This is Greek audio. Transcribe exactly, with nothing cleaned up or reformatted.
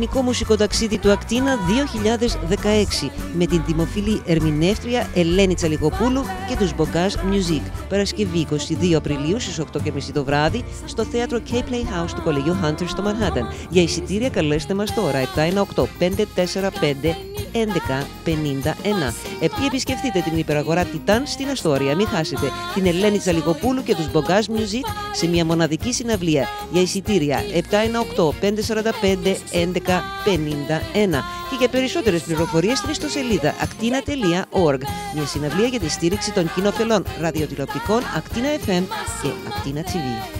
ραδιοφωνικό μουσικοταξίδι του Ακτίνα δύο χιλιάδες δεκαέξι με την δημοφιλή ερμηνεύτρια Ελένη Τσαλιγοπούλου και τους Bogaz Music. Παρασκευή εικοστή δεύτερη Απριλίου στις οκτώ και μισή το βράδυ στο θέατρο K-Play House του Κολεγίου Hunter στο Μανχάταν. Για εισιτήρια καλέστε μας τώρα επτά ένα οκτώ πέντε τέσσερα πέντε έντεκα πενήντα ένα. Επειδή επισκεφτείτε την υπεραγορά Τιτάν στην Αστόρια, μην χάσετε την Ελένη Τσαλιγοπούλου και τους Bogaz Music σε μια μοναδική συναυλία. Για εισιτήρια επτά ένα οκτώ πέντε τέσσερα πέντε έντεκα πενήντα ένα. Και για περισσότερες πληροφορίες στην ιστοσελίδα actina τελεία org. Μια συναυλία για τη στήριξη των κοινοφελών ραδιοτηλεοπτικών Actina εφ εμ και Actina τι βι.